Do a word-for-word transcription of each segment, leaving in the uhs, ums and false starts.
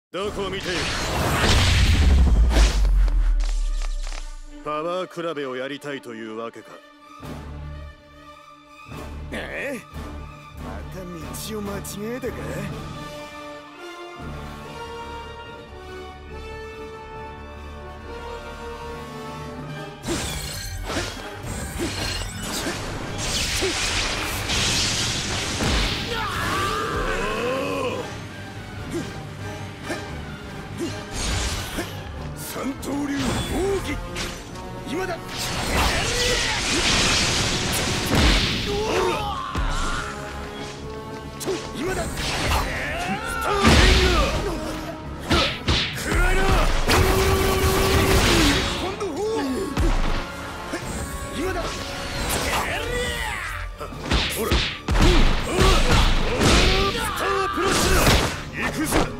どこを見ている。パワー比べをやりたいというわけか。 ええ、また道を間違えたか。三刀流奥義、今だ。今だ。スターリング食らいな。今度今だ。ほらスタープラッシュだ。行くぞ。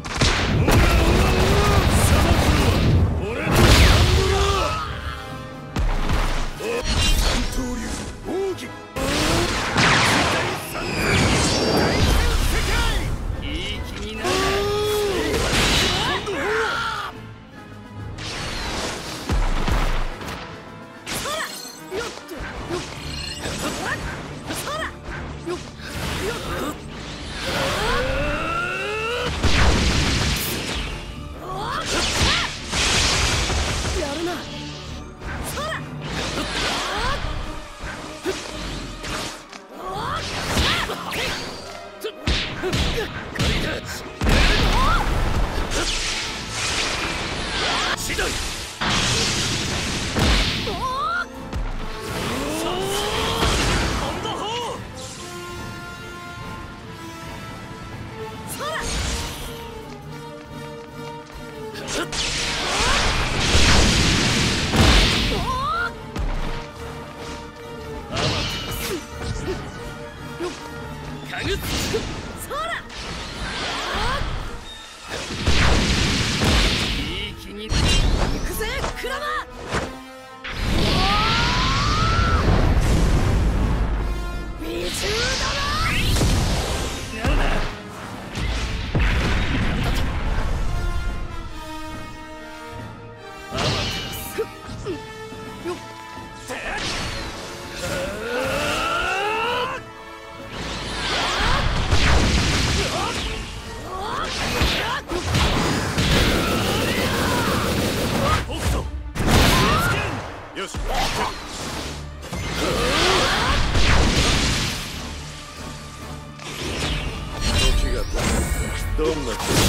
どんな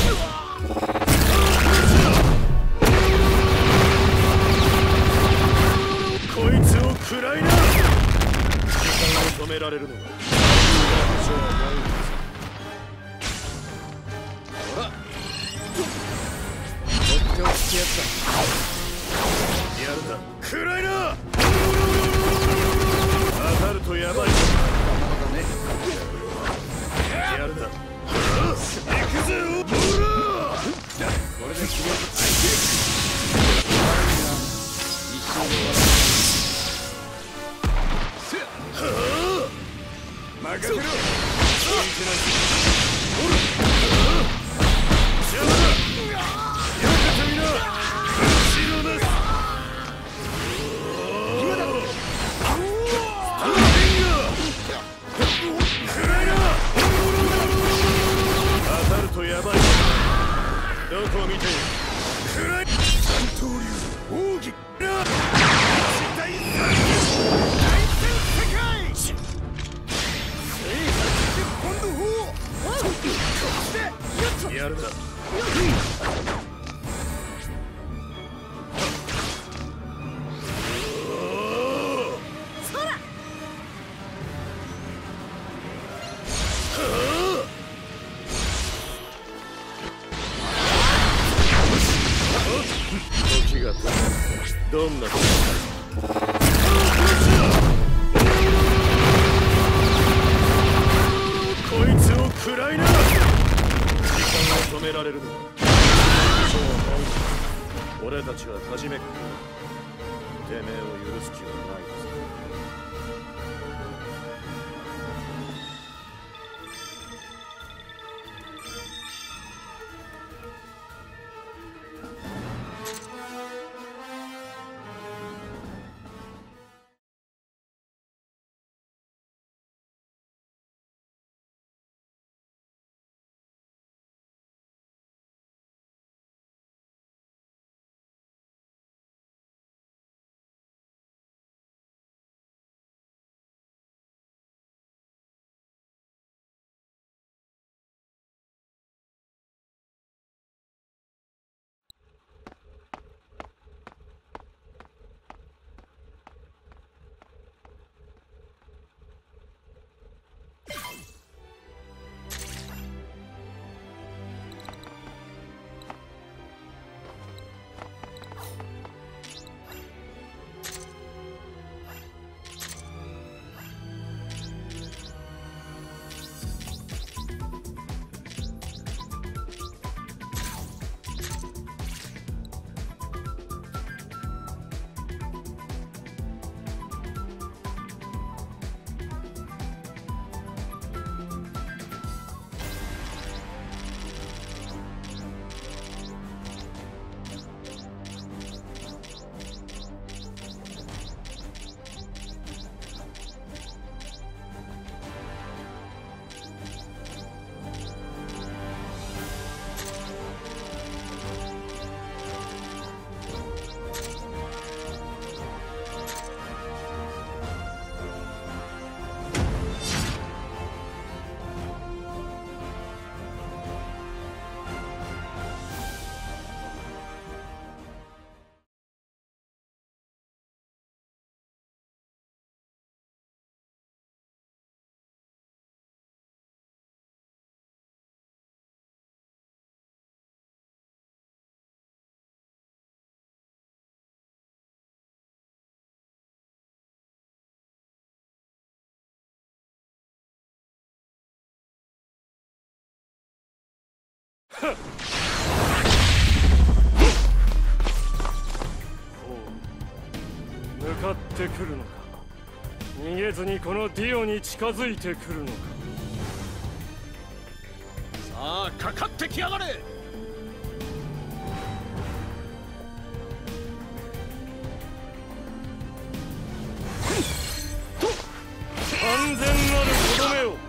こいつを食らいな。時間を止められるのはほらとっておきやつだ。やるな。食らいな。当たるとやばい。やるな。行くぜ。ほらこれで決める。一生で終わる。任せろ。ほら邪魔だ。やかたみな。後ろだ。今だ。スターリング食らいな。当たるとやばい。どこを見ている。食らい。三刀流奥義な。大戦世界制覇して今度法こうしてやるな。時が経つ。どんなことこいつを食らいな。時間を止められるのは俺たちは初めからてめえを許す気はないです。 向かってくるのか。逃げずにこのディオに近づいてくるのか。 さあかかってきやがれ。 完全なるとどめを。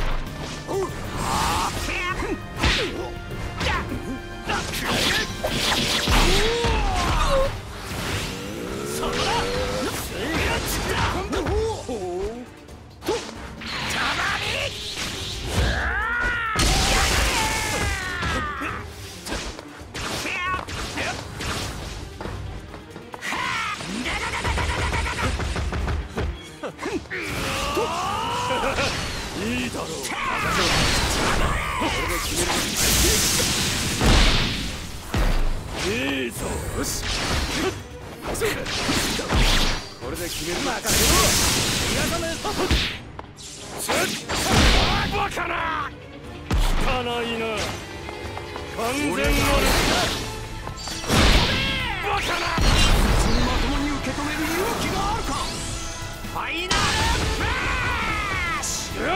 いいだろう。いいぞ。よし。これで決める。任せろ。逃がさねえぞ。バカな。効かないな。完全なる。バカな。 まともに受け止める勇気があるか。ファイナルフラッシュ。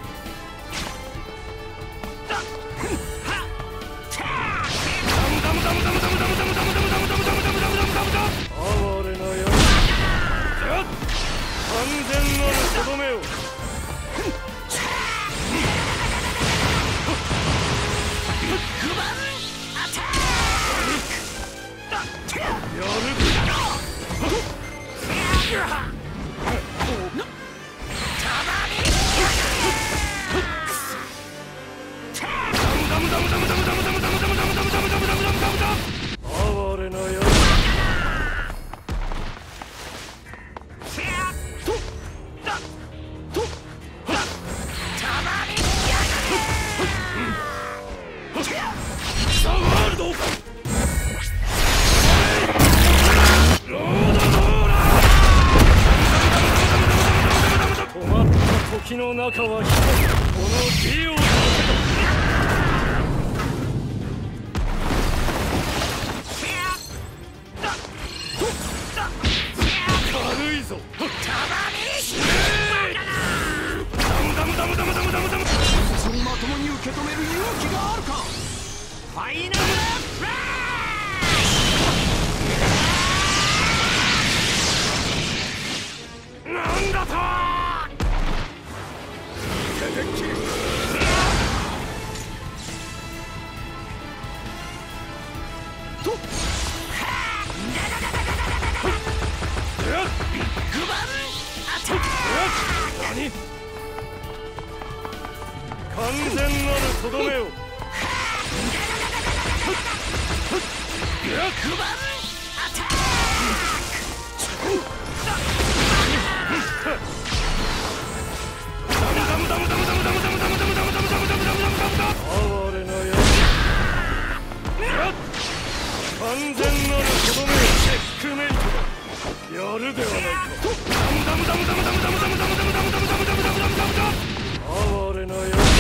哀れなやつ。完全なるとどめを。やる。哀れなやつ。止まった時の中は一つ、このディオだ。軽いぞ。 まともに受け止める勇気があるか。ファイナルフラッシュ。なんだと。 完全なるとどめを。哀れなやつ。完全なるとどめを。チェックメイトだ。やるではないか。哀れなやつ。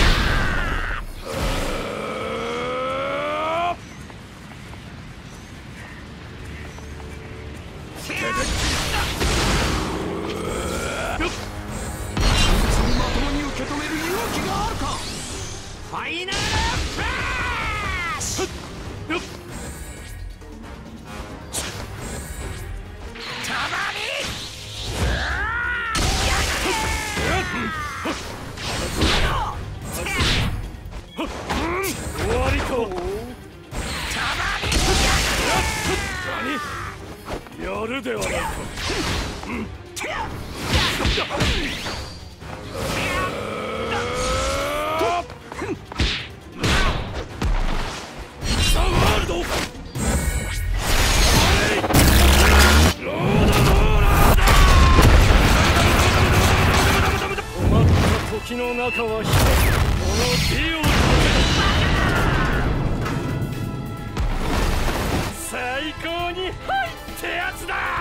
まともに受け止める勇気があるか。ファイナルフラッシュ。 終わりか。何？やるではないか。ザ・ワールド。ロードローラーだ。止まった時の中は一つ、このディオだ。最高に入ってやつだ。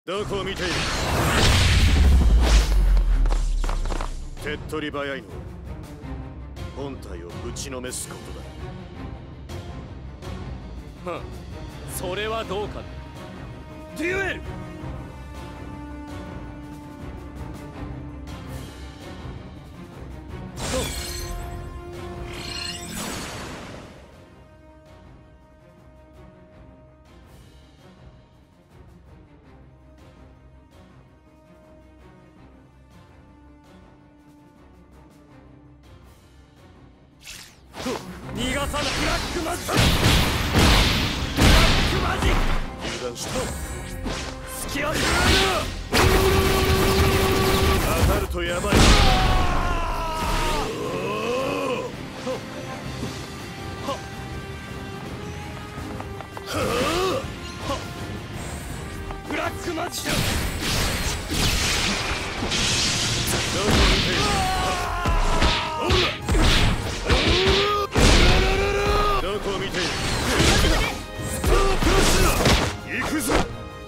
どこを見ている。手っ取り早いのは本体をぶちのめすことだ。 はん、それはどうかな。デュエル。逃がさない。ブラックマジック。ブラックマジック。 油断した。 隙ある。 当たるとやばい。 ブラックマジック。 どこを見ている。どこを見ている。 スタープラスだ。行くぞ。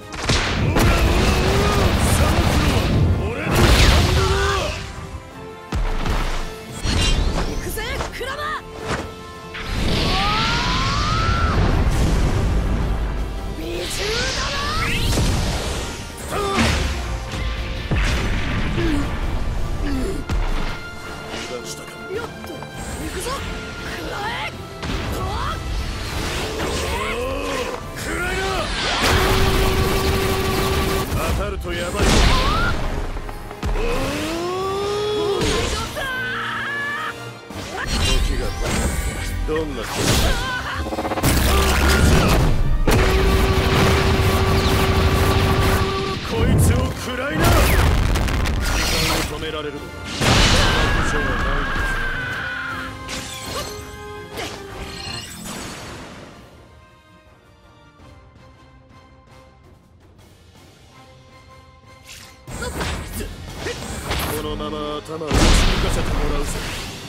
とやばい。時がどんな時こいつを食らいな。時間を止められるのだ。楽じゃないんだ。このまま頭を打ち抜かせてもらうぜ。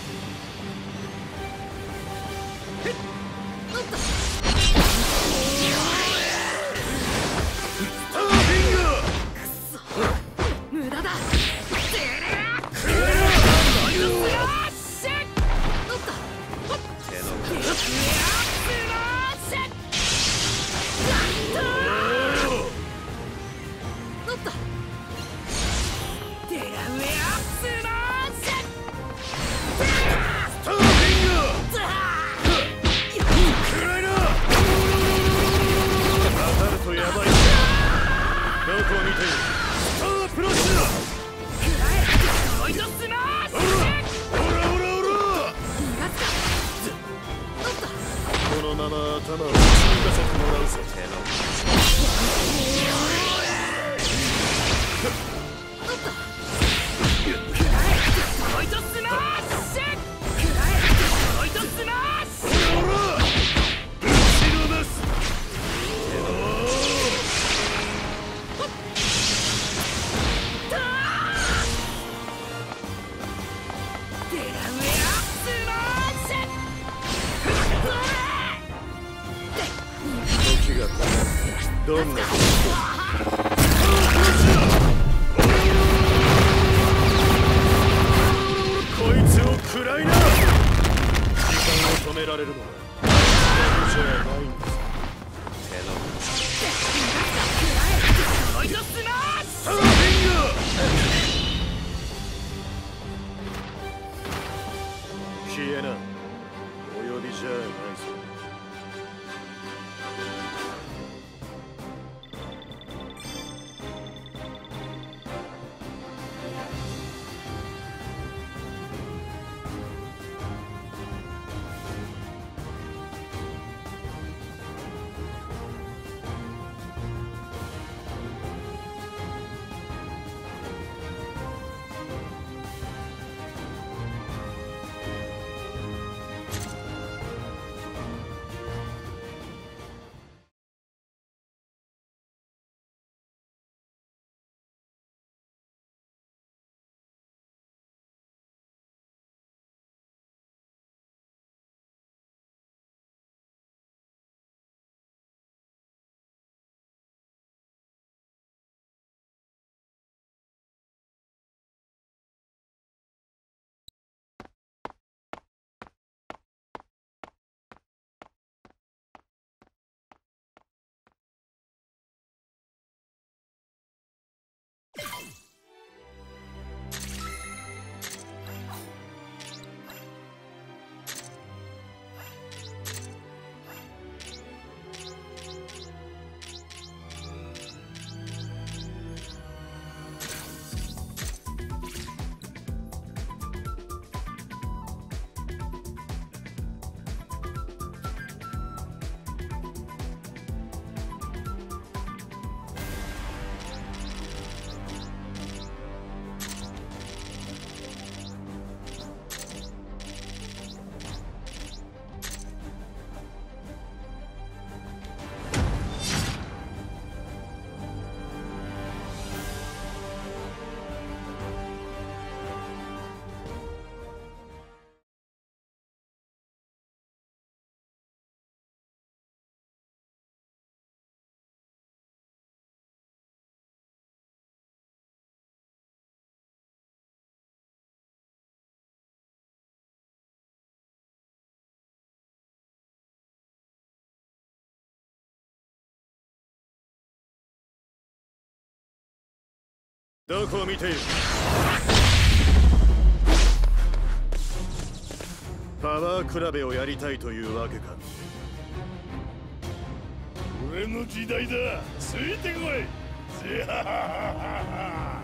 スターフィンガー。くそ、無駄だ。このまま頭を打ち抜かせてもらうぜ。どんなこいつを食らいな。時間を止められるのは僕じゃないんです。サーフィンガー。消えな。お呼びじゃないぞ。 どこを見ている。パワー比べをやりたいというわけか。 俺の時代だ。ついてこい。ぜはははは。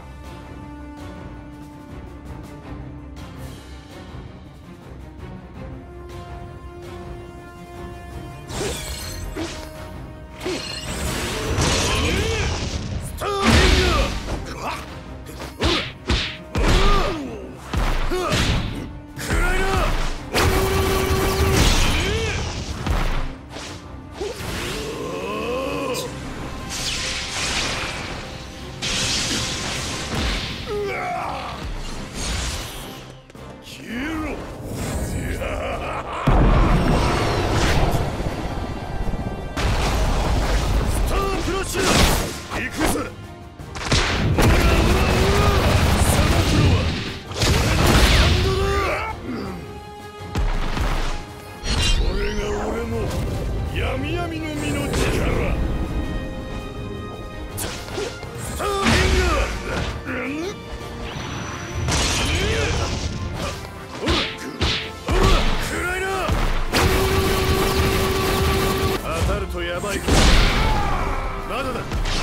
闇闇の実の力。スターリング。暗いな。当たるとやばいか。まだだ。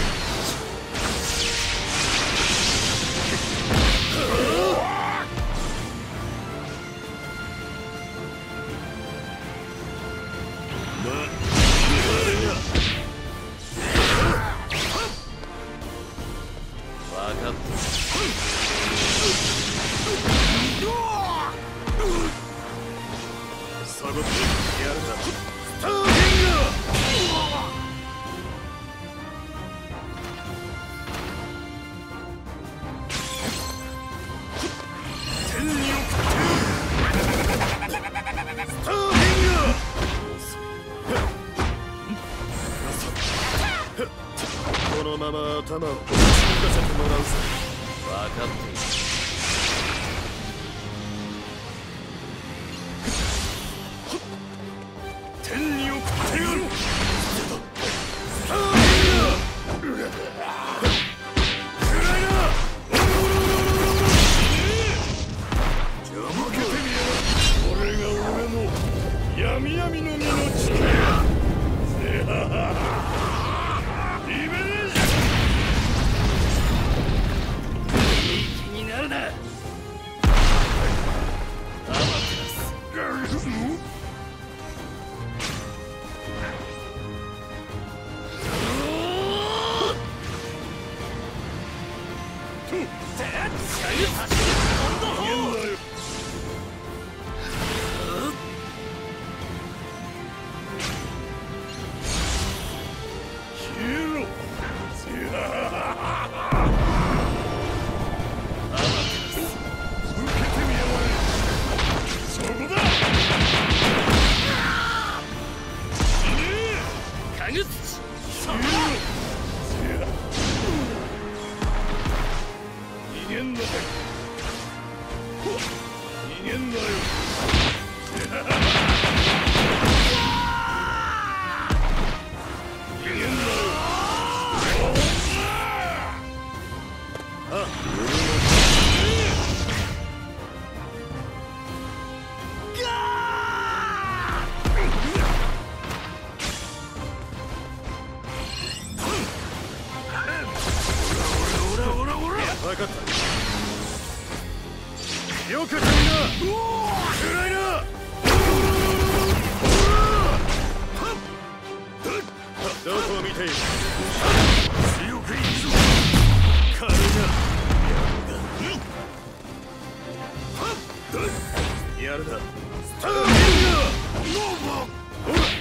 このまま頭を突き出せてもらうさ。分かっている。天に送ってやる。俺が俺の闇闇の実の力。分かった。よく飛びな。暗いな。どこを見ている。強くいくぞ。軽いな。やるな。スターリング。ほら。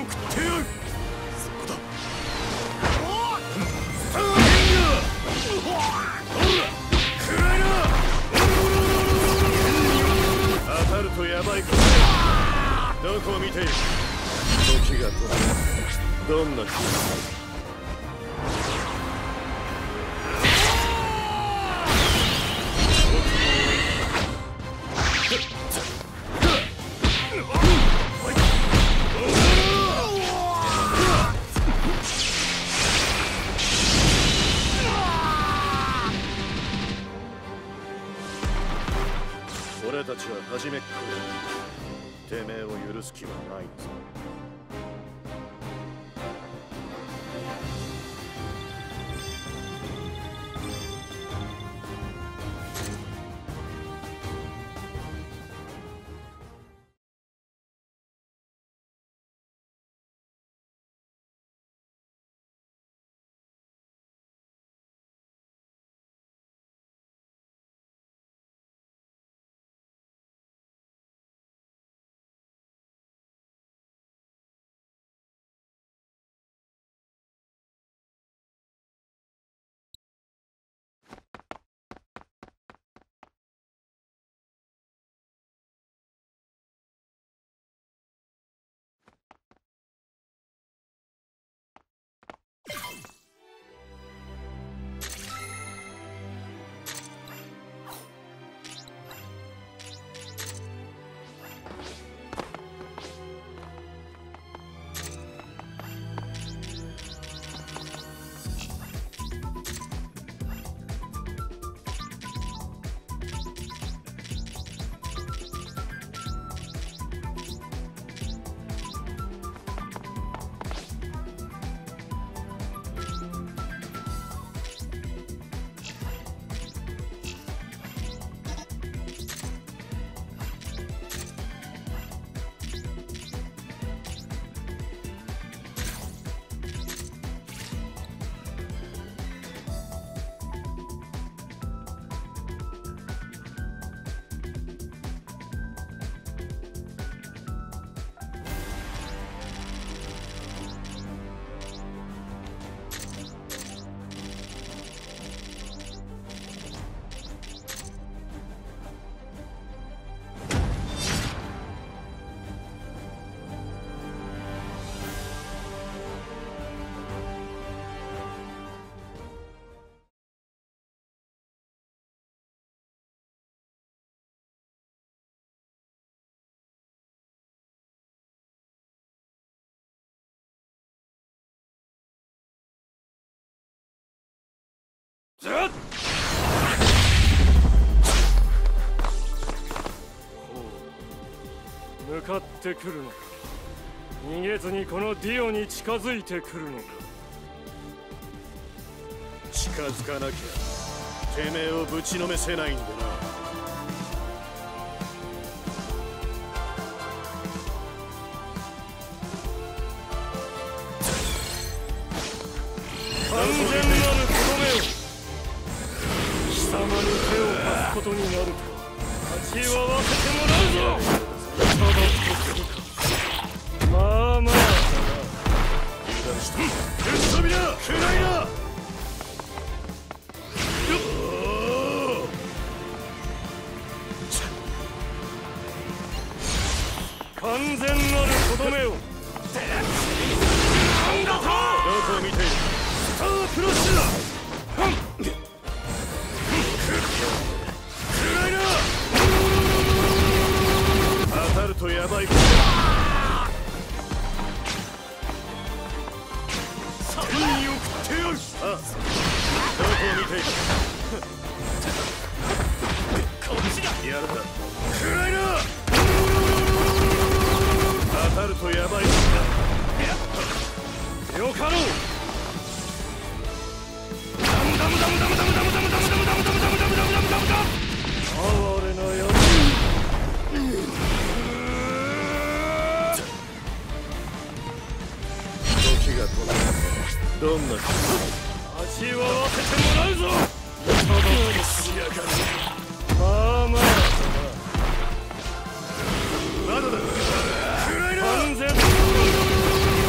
食ってやる。そこだ。スターヘンガー。ほら食らいな。当たるとやばいか。どこを見ている。時が止まる。どんな気がする。俺たちは初めっからてめえを許す気はないんだぞ。 ずっ向かってくるのか。逃げずにこのディオに近づいてくるのか。 近づかなきゃてめえをぶちのめせないんでな。 完全なるとどめを。貴様に手を貸すことになるとは立ち会わせてもらうぞ。ただとするか。まあまあ油断した。ぶっ飛びだ。くらいな。 完全なるとどめを。なんだと。 どこを見ている。スタークロッシュだ。くらいな。当たるとやばいか。天に送ってやる。ああ、どこを見ている。こっちだ。やるか。くらいな。当たるとやばいか。 よかろう。ダムダムダムダムダムダムダムダムダムダムダムダムダムダムダムダムダムダム。哀れなやつ。 時が止まる。どんな気味わわせてもらうぞ。ただとしやがる。まあまあまだだ。くらいな。 完全。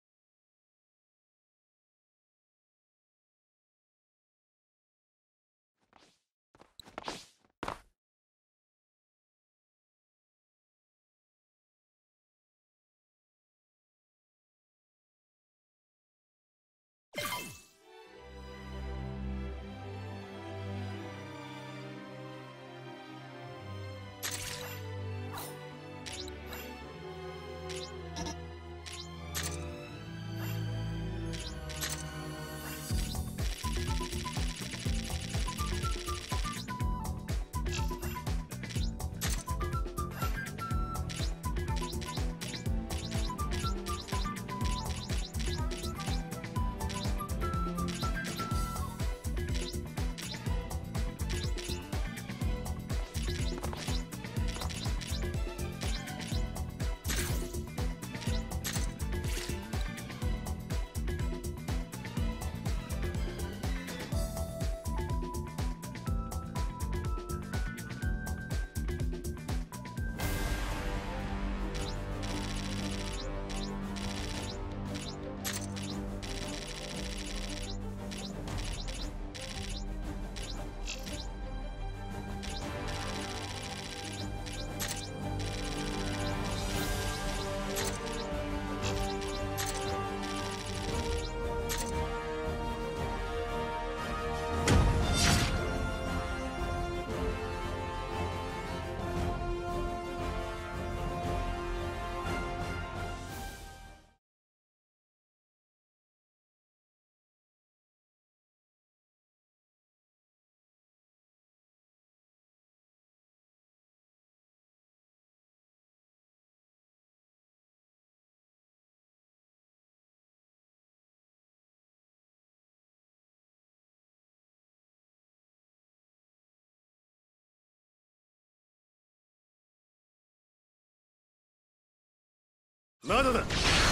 まだだ。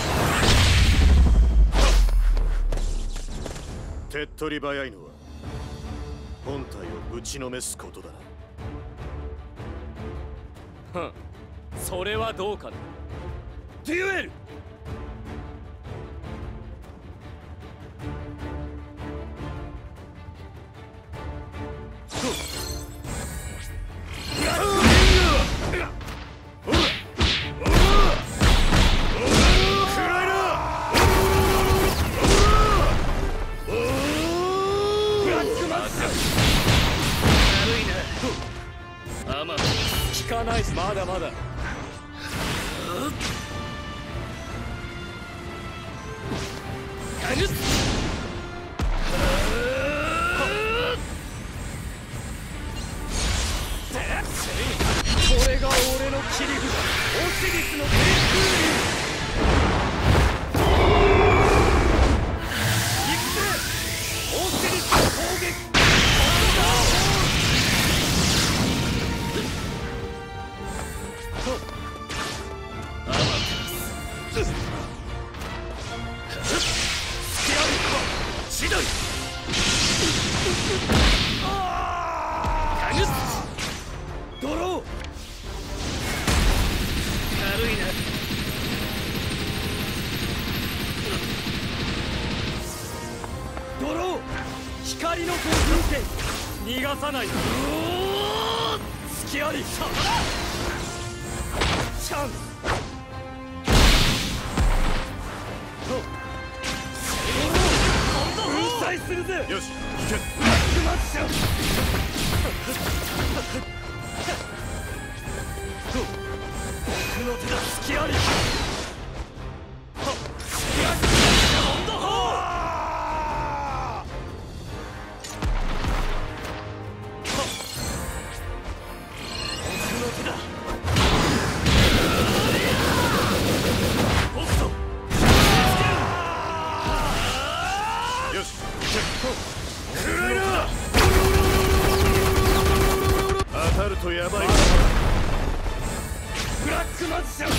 手っ取り早いのは本体をぶちのめすことだな。 ふん、それはどうかな。デュエル。まだまだ。これが俺の切り札、オシリスの天空流。行くぜ、オシリスの攻撃。ドロー。軽いな。ドロー。光の暴風剣。逃がさない。隙あり。チャンス。粉砕するぜ。 よし、行け。 ブラックマッション。僕の手だ、隙あり。 当たるとやばい。 ブラックマジシャン。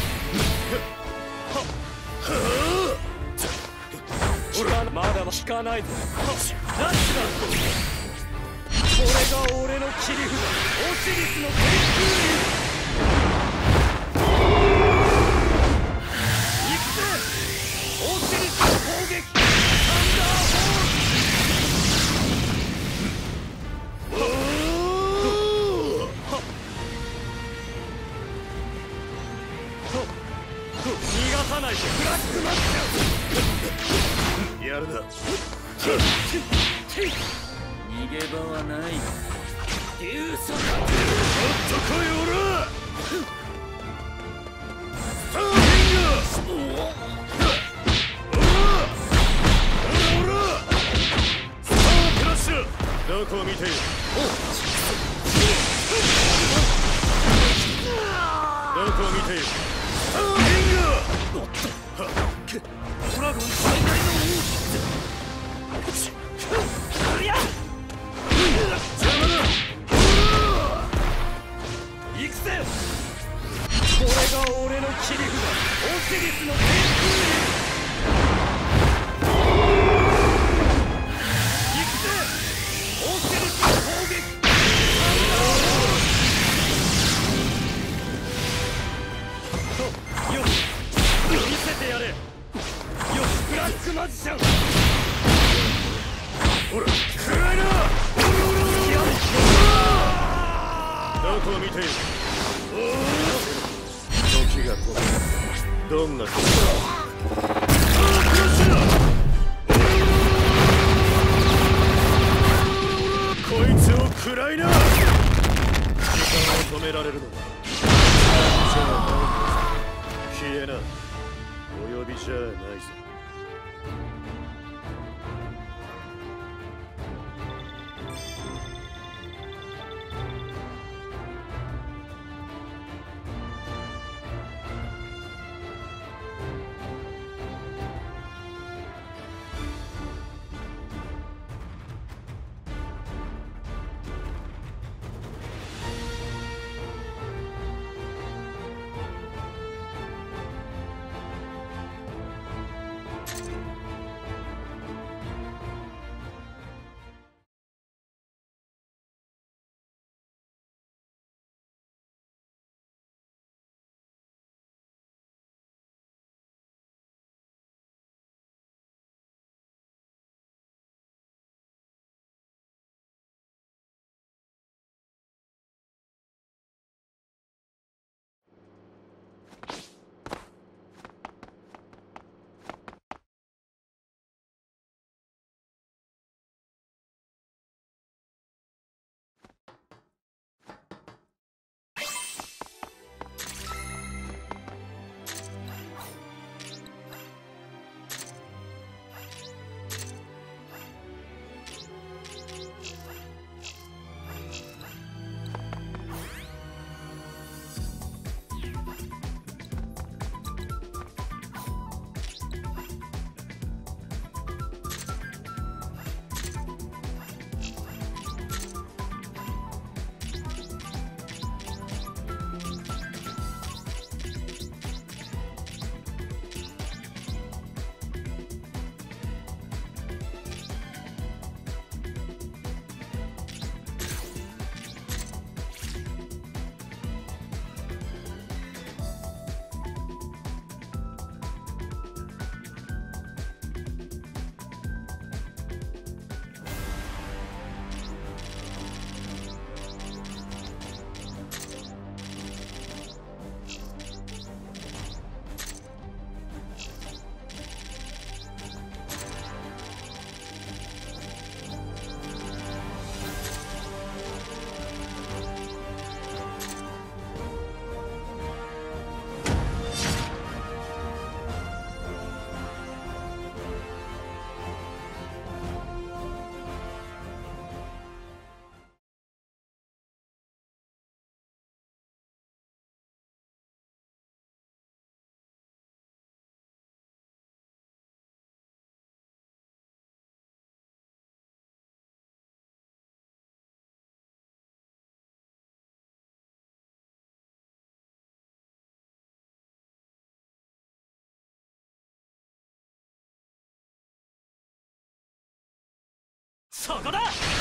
まだ効かないぞ。ラッシュだ。これが俺の切り札、オシリスの天空流。行くぜ、オシリスの攻撃。サンダーボール。逃がさないで。ブラックマッシャン。 やるな。 逃げ場はない。デューサー。 もっと来い、オラ。スターリング。オラオラ。スタークラッシュ。どこを見ている。どこを見ている。スターリング。おっと。ドラゴン最大の王子。いや。邪魔だ。 行くぜ。これが俺の切り札、オシリスの天空流。行くぜ、オシリスの攻撃。よし、見せてやれ。よし、ブラックマジシャン。 ほら、食らいな。どこを見ている。時が来る。どんな時だ。こいつを食らいな。時間を止められるのだ。じゃあ消えな。お呼びじゃないぞ。 そこだ。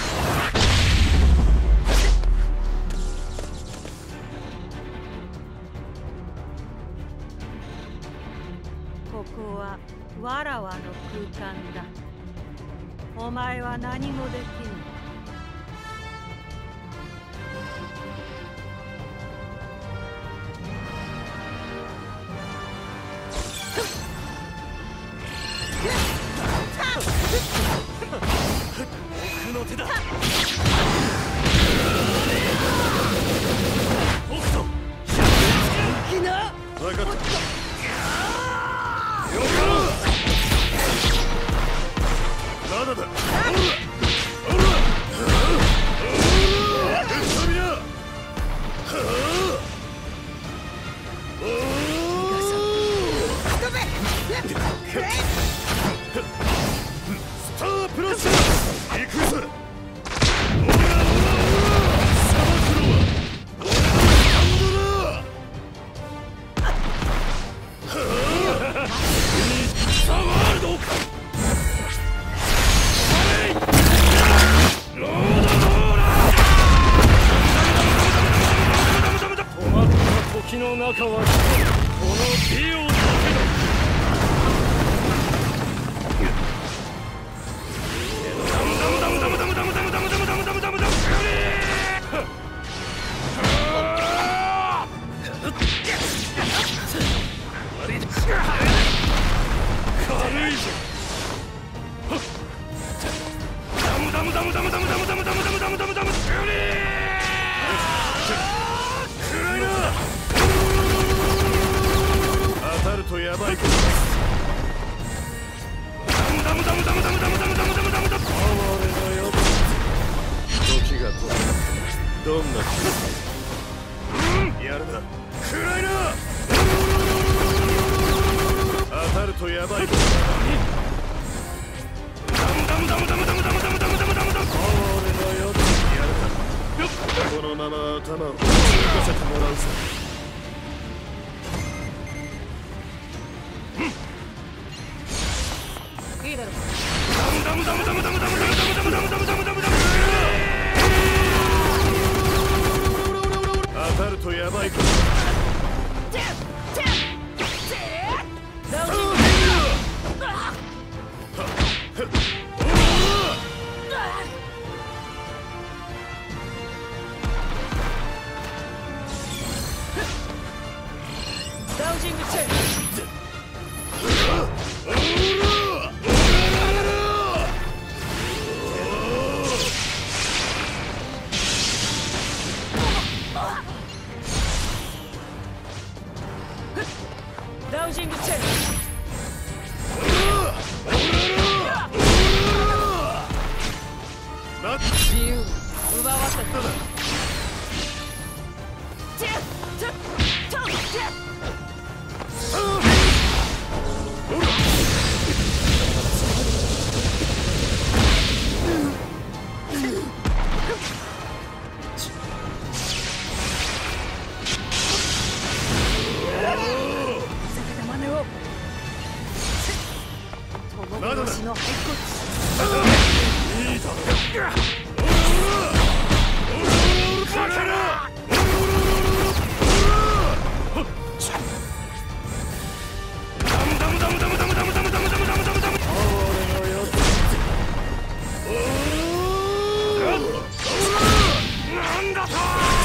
ここはわらわの空間だ。お前は何もできぬ。 奥の手だ。北斗、ひな。 分かった。まだだ。スタープラス行くぞ。 時の中はこの美をだけだ。軽いぞ。ダムダムダムダムダムダムダムダムダムダムダムダム当たるとやばいことだ。 ダムダムダムダムダムダムダムダムダムダムダム。哀れなやつ。 時が止まる。どんな気やるな。暗いな。当たるとやばいことだ。 ダムダムダムダムダムダムダムダムダムダム。哀れなやつ。 やるな。このまま頭を動かせてもらうさ。 いいだろう。 ダムダムダムダムダムダムダムダムダムダムダムダムダム。 当たるとやばいことだ。 ダウジングチェンジ。ダウジングチェンジ。自由を奪わせた。 まだだ。 の骸いいだろ。バカな。 ダムダムダムダムダムダムダムダムダムダムダムダム。哀れなやつ。なんだと。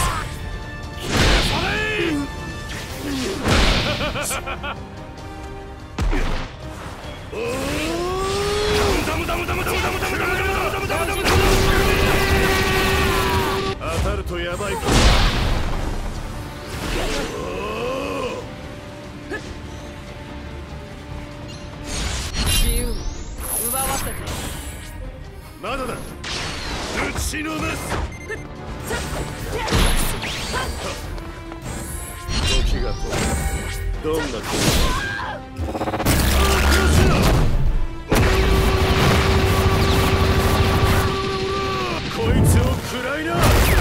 ダムダムダムダムダムダムダムダムダムダムダムダムダム。 当たるとやばいか。 自由を奪わせた。 まだだ。打ちのめす。時が止まる。どんな気持ち。こいつを食らいな。時間を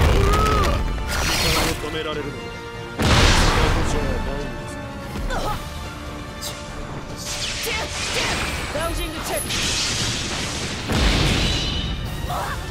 止められるのはじゃないんです。 ダウジングチェック。 だ。